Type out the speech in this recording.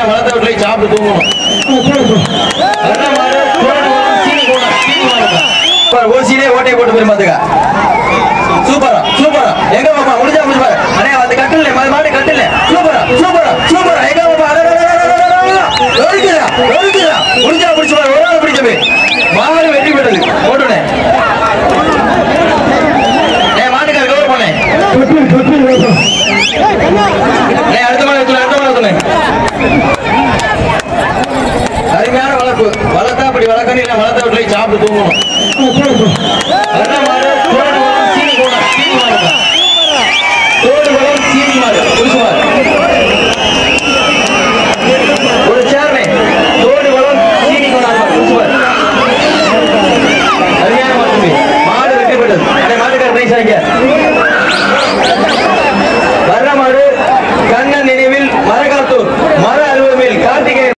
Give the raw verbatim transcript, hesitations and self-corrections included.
மத்தியானம் வளர்த்த வீட்டுல சாப்பிட்டு தூங்கணும். ஓசியிலே ஓட்டையை போட்டு போய் பாத்துக்க. சூப்பரா சூப்பரா எங்க பாப்பா முடிஞ்சா முடிஞ்சு